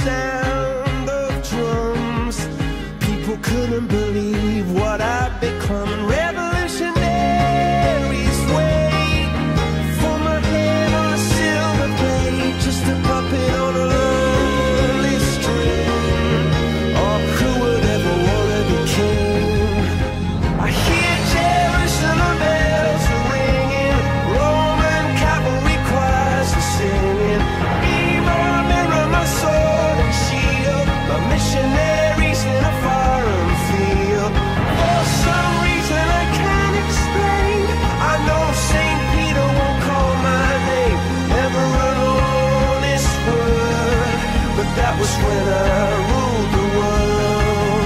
sound of drums. People couldn't believe what I'd become. Revolutionaries wait for my head on a silver plate, just a puppet on a lonely string. Oh, who would ever want to be king? I hear Jerusalem bells are ringing, Roman cavalry choirs are singing. Be my mirror, my sword and shield, my missionaries in a foreign field. For some reason I can't explain, I know St. Peter won't call my name, never an honest word, but that was when I ruled the world.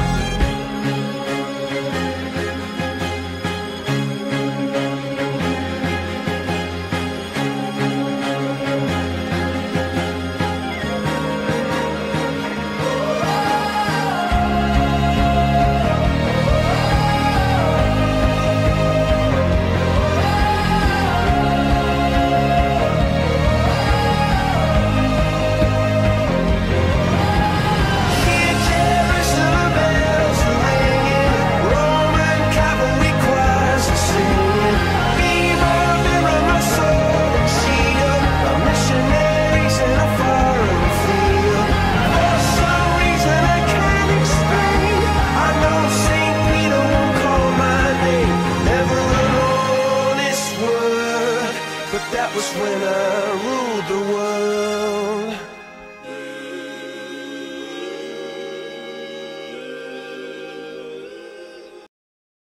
Hear Jerusalem bells are ringing, Roman cavalry choirs are singing. Be my mirror, my sword and shield, my missionaries in a foreign field. For some reason I can't explain, I know St. Peter won't call my name, never an honest word, but that was when I